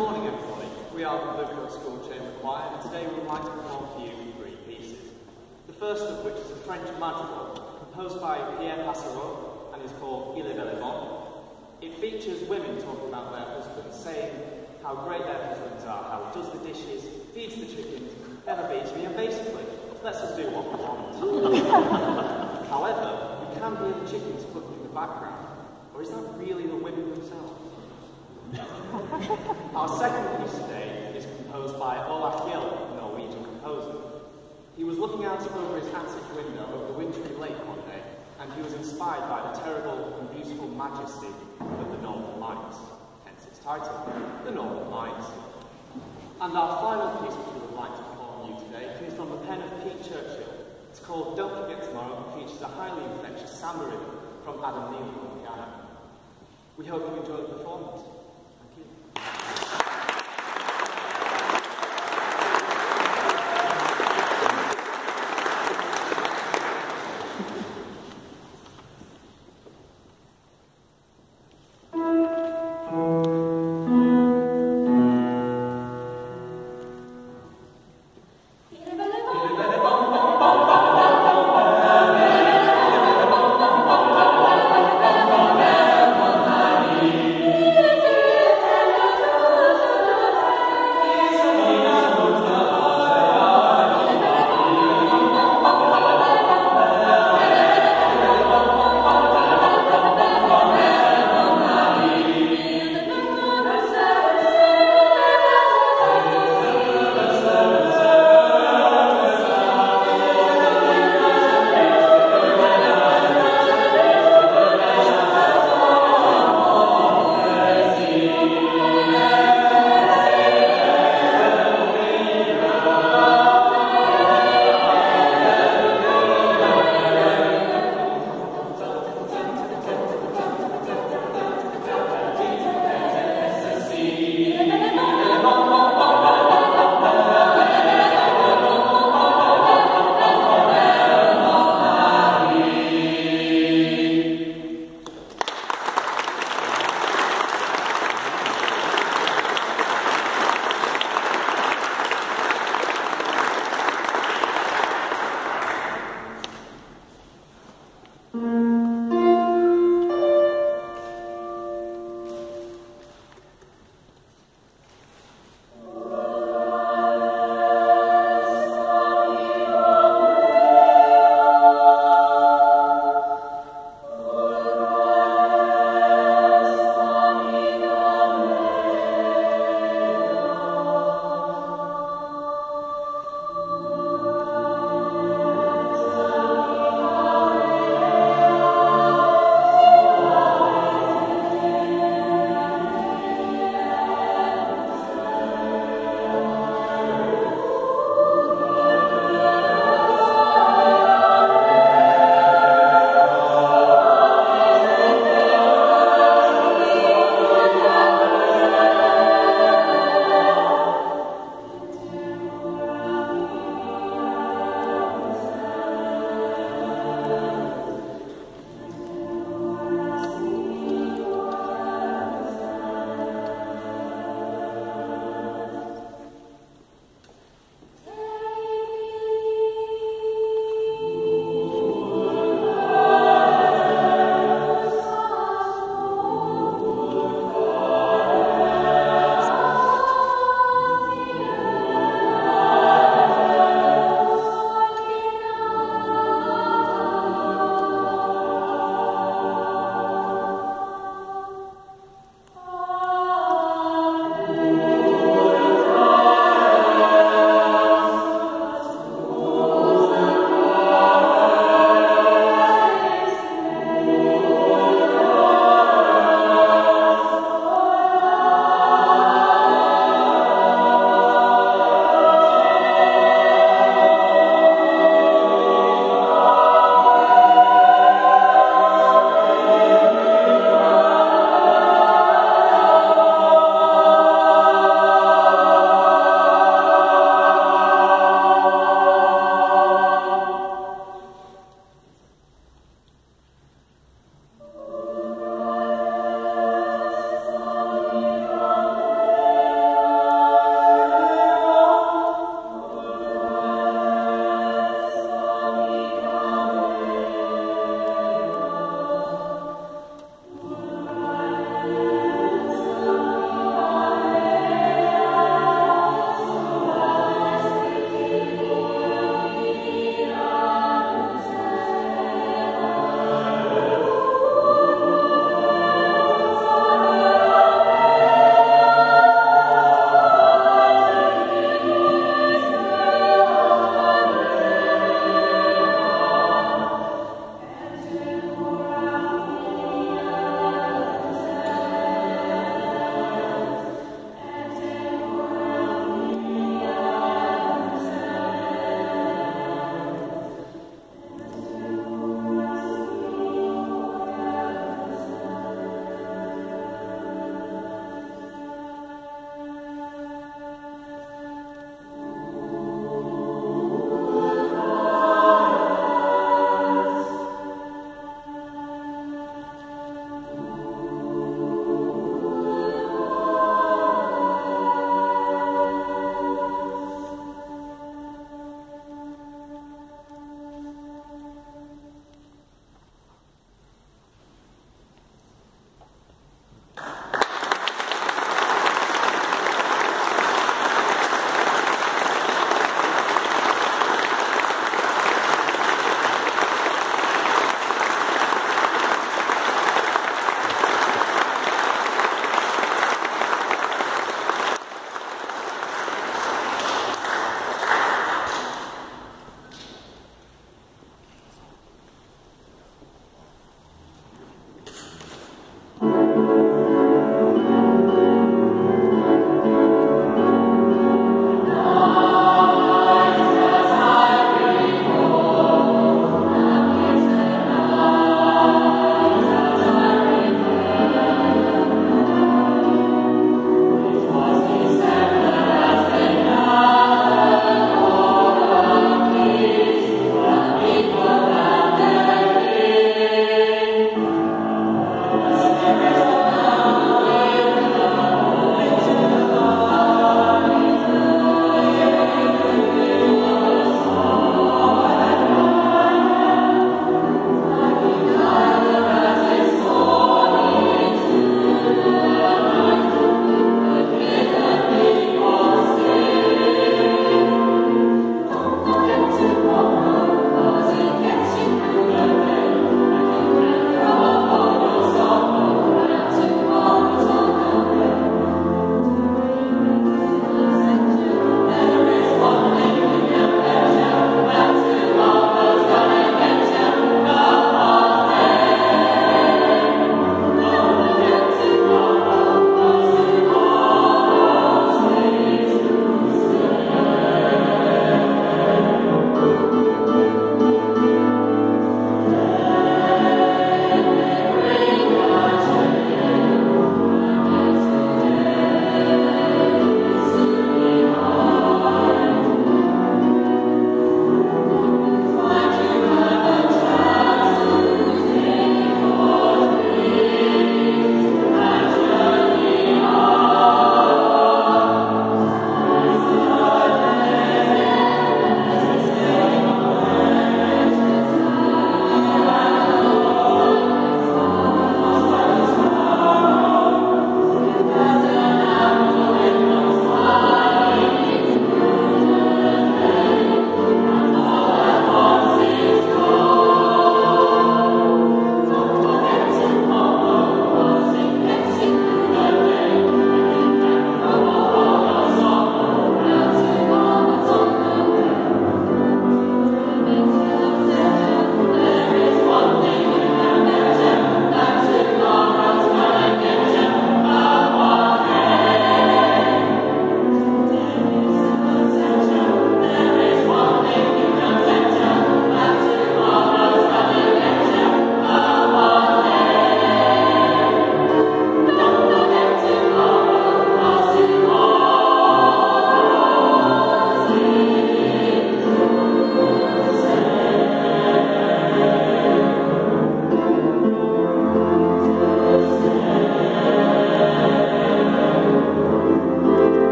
morning, everybody. We are the Blue Coat School Chamber Choir, and today we would like to perform for you 3 pieces. The first of which is a French madrigal, composed by Pierre Passereau, and is called Il est bel et bon. It features women talking about their husbands, saying how great their husbands are, how he does the dishes, feeds the chickens, never beats me, and basically lets us do what we want. However, we can hear the chickens clucking in the background, or is that really the women themselves? Our second piece today is composed by Olaf Gill, a Norwegian composer. He was looking out over his attic window over the wintry lake one day, and he was inspired by the terrible and beautiful majesty of the Northern Lights, hence its title, The Northern Lights. And our final piece which we would like to perform you today comes from the pen of Pete Churchill. It's called Don't Forget Tomorrow, and features a highly infectious samba rhythm from Adam Neely on the piano. We hope you enjoy the performance.